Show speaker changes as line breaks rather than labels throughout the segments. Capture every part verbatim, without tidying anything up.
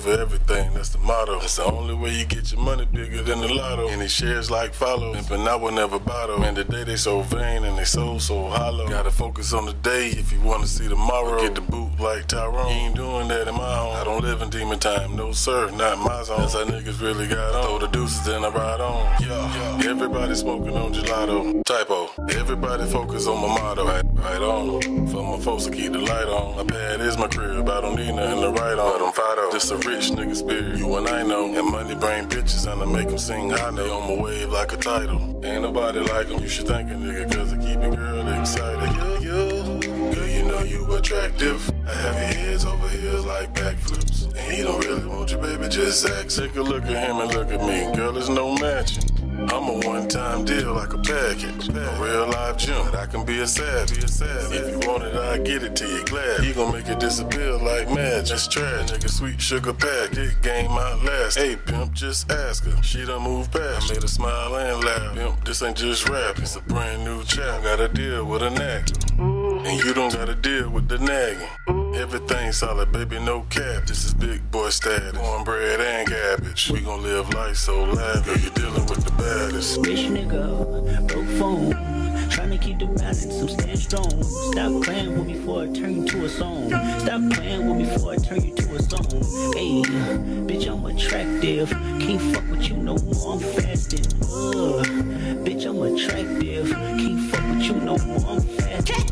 over everything, that's the motto. That's the only way you get your money bigger than the lotto. And these shares like follow, pimpin' I will never bottle. Man, today they so vain and they soul so hollow. Gotta focus on the day if you wanna see tomorrow. Get the boot like Tyrone. You ain't doing that in my home. I don't live in demon time, no sir, not my zone. That's how niggas really got on. Throw the deuces then I ride on. Yeah, yeah. Everybody smoking on gelato. Typo. Everybody focus on my motto. Right, right on. For my folks to keep the light on. My pad is my crib, I don't need nothing to write on. But I'm Fido. Just a rich nigga spirit, you and I know. And money bring bitches and I make them sing high note. On my wave like a title. Ain't nobody like them, you should thank a nigga, cause I keep a girl excited. You, you, girl, you know you attractive. I have your heads over heels like backflips. And he don't really want you, baby, just act. Take a look at him and look at me, girl, there's no matching. I'm a one-time deal like a package. A real life gem, but I can be a savage. If you want it, I'll get it to you glad. He gon' make it disappear like magic. Just trash, nigga, sweet sugar pack. It game outlast. Hey, pimp, just ask her. She done moved past. I made her smile and laugh. Pimp, this ain't just rap. It's a brand new chap. Gotta deal with a nag. And you don't gotta deal with the nagging. Everything solid, baby, no cap. This is big boy status. Cornbread and cabbage. We gon' live life so lavish. You're dealing with the baddest.
Rich nigga, broke phone. Tryna keep the balance, I'm staying strong. Stop playing with me before I turn you to a song. Stop playing with me before I turn you to a song. Hey, bitch, I'm attractive. Can't fuck with you no more, I'm fasting. Ugh, bitch, I'm attractive. Can't fuck with you no more, I'm fasting.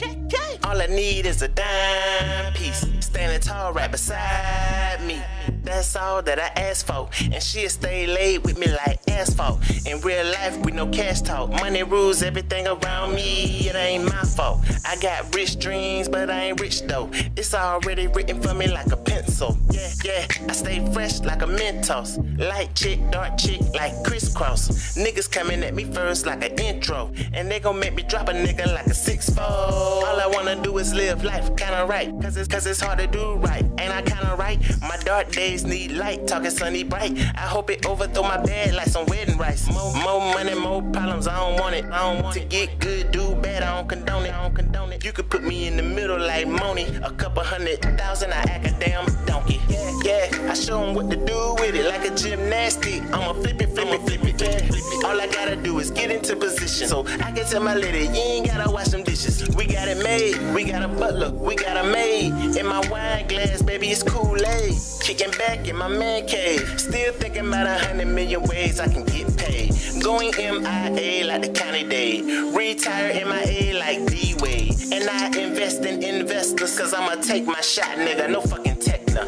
All I need is a dime piece, standing tall right beside me. That's all that I ask for, and she'll stay laid with me like asphalt. In real life, we no cash talk. Money rules everything around me, it ain't my fault. I got rich dreams, but I ain't rich though. It's already written for me like a pencil. Yeah, yeah, I stay fresh like a Mentos. Light chick, dark chick like crisscross. Niggas coming at me first like an intro, and they gon' make me drop a nigga like a six-fold. All I wanna do is live life kinda right, cause it's, cause it's hard to do right. Ain't I kinda right? My dark days need light, talking sunny bright. I hope it overthrow my bed like some wedding rice. More, more money, more problems, I don't want it. I don't want to get good, do bad, I don't condone it. I don't condone it. You could put me in the middle like Moni. A couple hundred thousand, I act a damn donkey. Yeah, yeah, I show them what to do with it like a gymnastic. I'ma flip it, flip it, flip it, flip it, flip it. All I gotta do is get into position, so I can tell my lady, you ain't gotta wash them dishes. We got it made, we got a butler, we got a maid. In my wine glass, baby, it's Kool-Aid. Kicking back in my man cave, still thinking about a hundred million ways I can get paid. Going M I A like the county day, retire M I A like D-Wade. And I invest in investors, cause I'ma take my shot, nigga, no fucking Techno.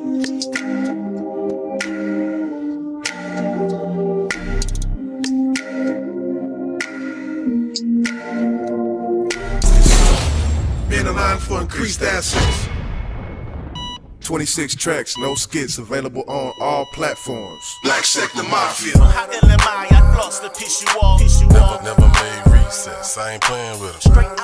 Been a line for increased assets. twenty-six tracks, no skits, available on all platforms. Black Sector Mafia.
How ill am I? I floss to piss you off.
Never, never made recess, I ain't playing with them.